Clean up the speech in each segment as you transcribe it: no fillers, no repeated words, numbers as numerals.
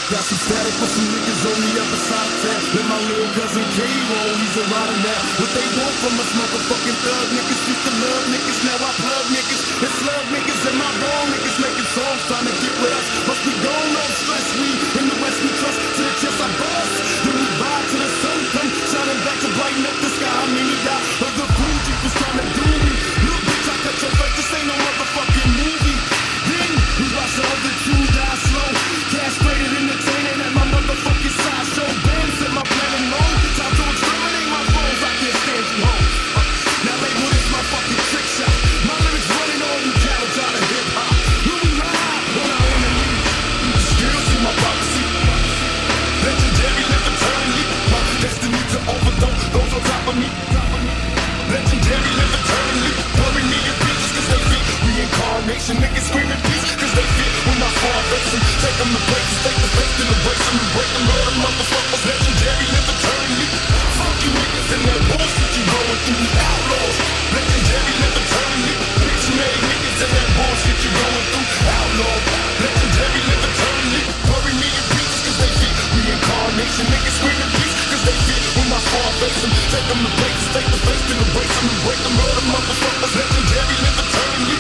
Got some static with some niggas on the other side of town. Let my little cousin K-Roll, he's a rider now. What they want from us motherfucking thug niggas, used to love niggas, now I plug niggas. And slug niggas and my ball niggas making songs trying to get with us. Must be gone, no stress, we in the West we trust. To the chest I bust, then we ride to the sun come shining back to brighten up the sky. I mean he died of the Fuji was trying to do me. Look bitch, I cut your face, this ain't no motherfucking movie. Then we watch the other two die slow. Castrated, entertaining at my motherfucking sideshow. Ben said my planet long. Time to exterminate my foes, I can't stand you home. Now label this my fucking trick shot. My lyrics running all you cowards out of hip hop. When we ride on our enemy, you can still see my prophecy. Legendary, live eternally. My destiny to overdose those on top of me. Legendary, live eternally. Bury me in pieces cause they fit. Reincarnation, niggas screaming peace cause they fit. When I fall, face them, take them to places, take the face to embrace them and break them. All the motherfuckers, legendary, live eternally. Fuck you niggas and that bullshit you going through. Outlaws, legendary, live eternally. Bitch made niggas and that bullshit you going through. Outlaws, legendary, live eternally. Bury me in pieces cause they fit. Reincarnation, niggas screaming peace cause they fit. When I fall, face them, take them to places, take the face to embrace them and break them. All the motherfuckers, legendary, live eternally.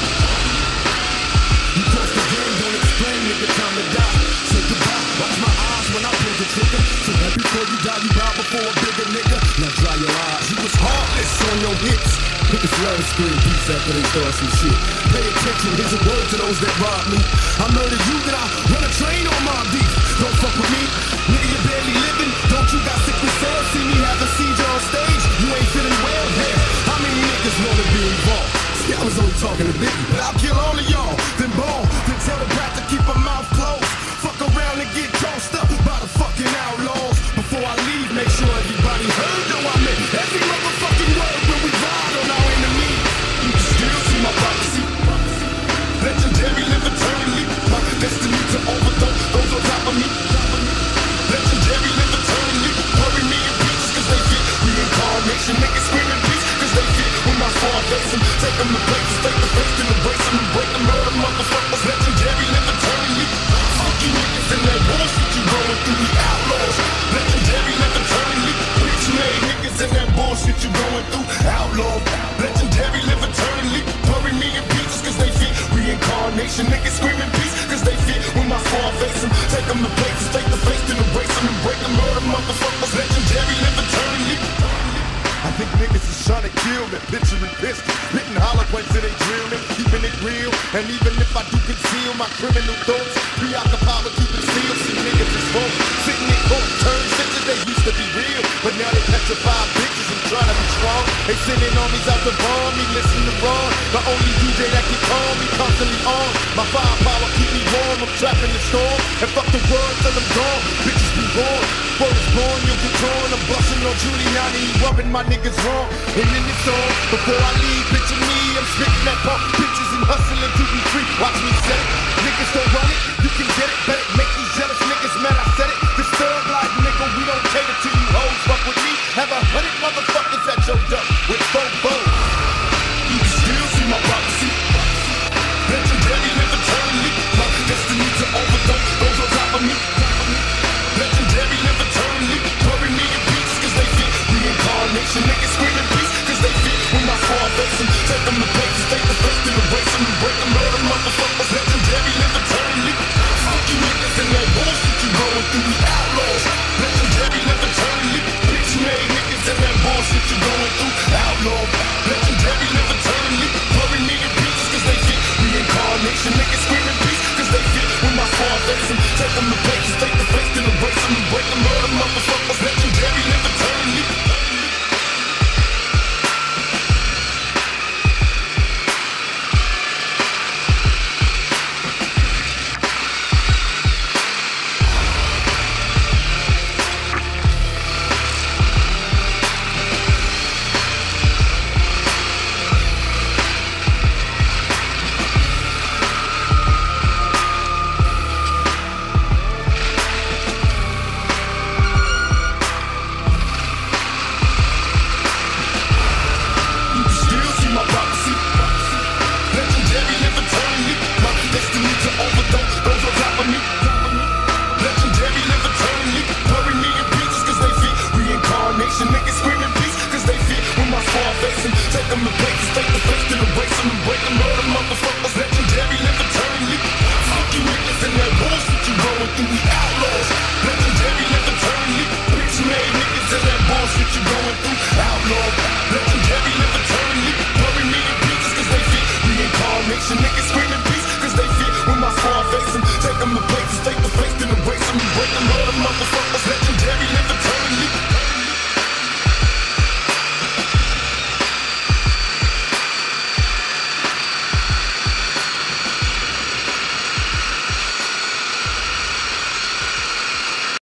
You cross the game, don't explain, nigga, time to die. Say goodbye, watch my eyes when I pull the trigger. So that before you die, you bow before a bigger nigga. Now dry your eyes, you was heartless on your hits. Niggas love scream peace after they start some shit. Pay attention, here's a word to those that rob me. I murder you, then I run a train on my beef. Don't fuck with me, nigga, you barely living. Don't you got sick with sales? See me have a seizure on stage, you ain't feeling well, yeah. How many niggas know to be involved? See, I was only talking to Biggie, but I'll kill all of y'all. Then ball, then tell the brat to keep her mouth closed. Fuck around and get tossed up by the fucking outlaws. Before I leave, make sure everybody heard. No, I meant every motherfucking word when we ride on our enemy. You can still see my prophecy. Legendary, live eternally. My destiny to overdose those on top of me. Legendary, live eternally. Bury me in pieces cause they fit. Reincarnation, niggas screaming peace cause they fit. When I fall, face them, take them to places, take the face to embrace them and break them. All the motherfuckers, legendary, live eternally. Fuck you niggas and that bullshit you going through. Outlaws, legendary, live eternally. Bitch made niggas and that bullshit you going through. Outlaws, legendary, live eternally. Bury me in pieces cause they fit. Reincarnation, niggas screaming peace cause they fit. When I fall, face them, take them to places, take the face to embrace them and break them. All the motherfuckers, legendary, live eternally. I think niggas is trying to kill me, picturing pistol, hitting hollow points till they drill me, keeping it real. And even if I do conceal my criminal thoughts, preoccupied with keeping still, see niggas is wrong. Sitting in court, turn shit that they used to be real, but now they petrified bitches and trying to be strong. They sending armies out to bomb me, listen to Ron, the only DJ that can calm me, constantly on. My firepower keep me warm, I'm trapped in the storm, and fuck the world till I'm gone. Bitches be born, word is born, you'll get torn. I'm blushing on Giuliani, rubbing my niggas wrong. And in this song, before I leave, picture me, I'm spitting that pump bitches and hustling to be free. Watch me say